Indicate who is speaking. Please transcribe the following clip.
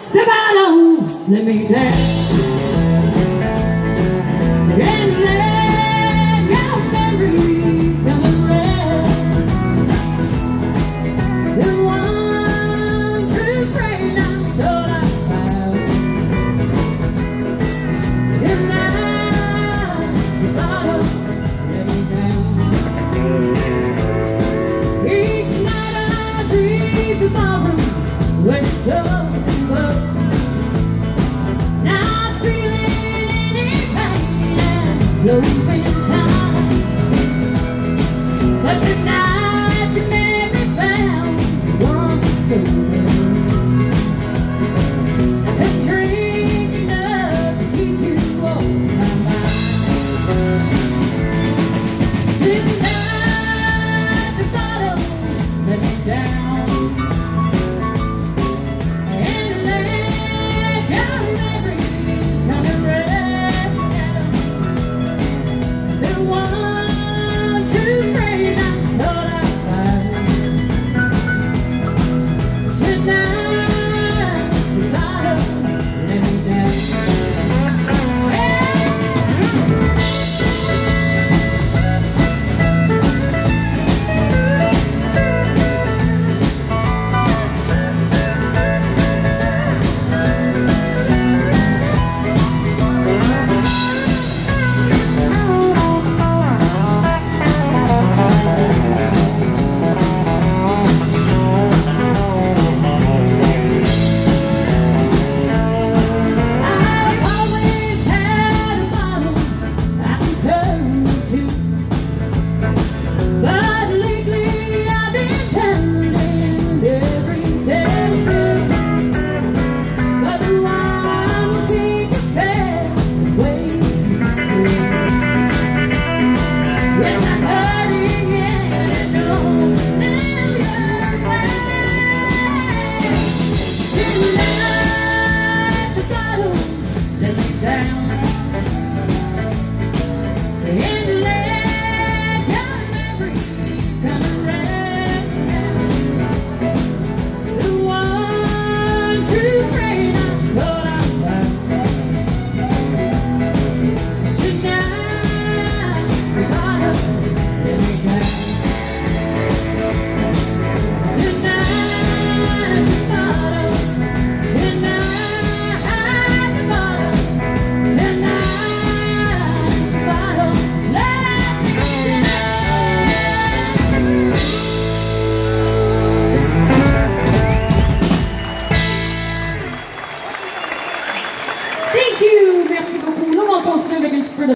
Speaker 1: the bottom, let me dance. And let your memories come around. The one true friend I thought I found. Tonight, the bottom, let me down. Each night I dream tomorrow when it's over.